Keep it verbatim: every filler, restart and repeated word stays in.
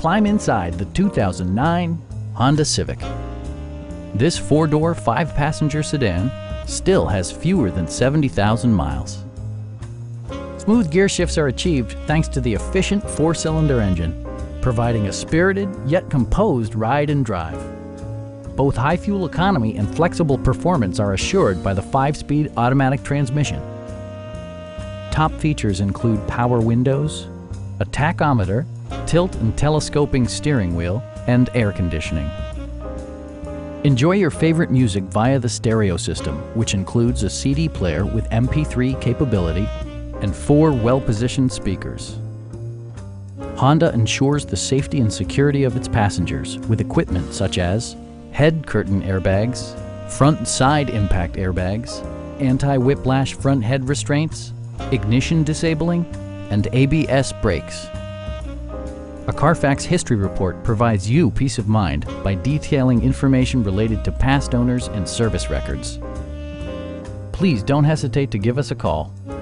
climb inside the two thousand nine Honda Civic. This four-door, five-passenger sedan still has fewer than seventy thousand miles. Smooth gear shifts are achieved thanks to the efficient four-cylinder engine, providing a spirited yet composed ride and drive. Both high fuel economy and flexible performance are assured by the five-speed automatic transmission. Top features include power windows, a tachometer, tilt and telescoping steering wheel, and air conditioning. Enjoy your favorite music via the stereo system, which includes a C D player with M P three capability and four well-positioned speakers. Honda ensures the safety and security of its passengers with equipment such as head curtain airbags, front and side impact airbags, anti-whiplash front head restraints, ignition disabling, and A B S brakes. A Carfax history report provides you peace of mind by detailing information related to past owners and service records. Please don't hesitate to give us a call.